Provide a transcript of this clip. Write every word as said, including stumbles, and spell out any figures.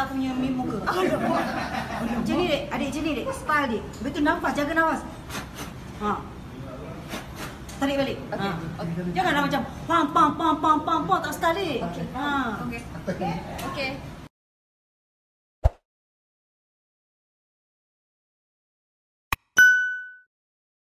nampak aku punya meme muka. Macam ni dek, adik macam ni dek, style dek. Betul nafas, jaga nafas. Ha. Tarik balik. Okay. Ha. Okay. Janganlah macam pam pam pam pam pam pam tak style dek. Okay. Ha. Okay. Okay. Okay.